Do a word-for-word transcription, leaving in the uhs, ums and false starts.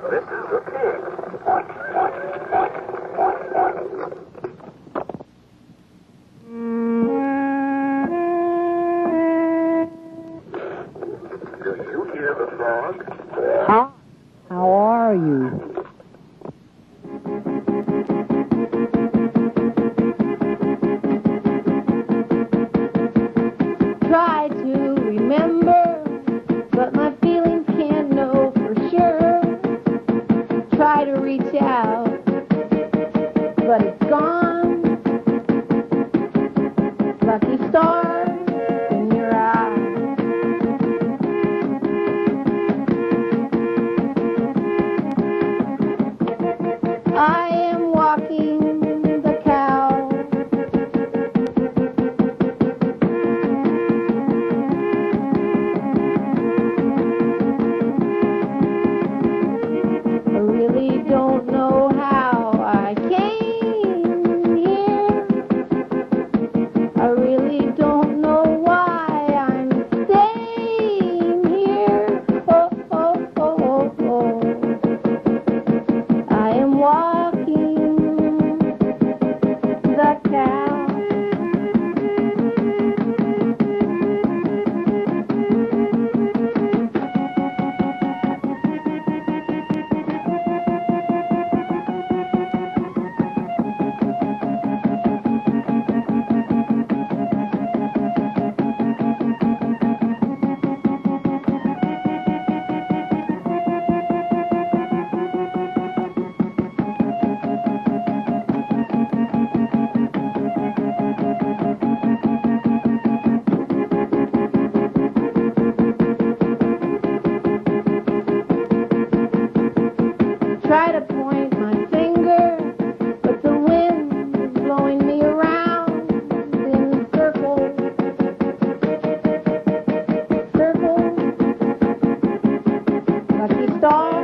This is the pig. Do you hear the frog? Huh? How are you? Try to remember, but my feelings can't know for sure. Try to reach out, but it's gone. Lucky star in your eye. I am walking the cow. I really don't know how I came here. I really don't know why I'm staying here. Oh, oh, oh, oh, oh. I am walking the cow. Try to point my finger, but the wind is blowing me around in circles. Circles. Lucky star.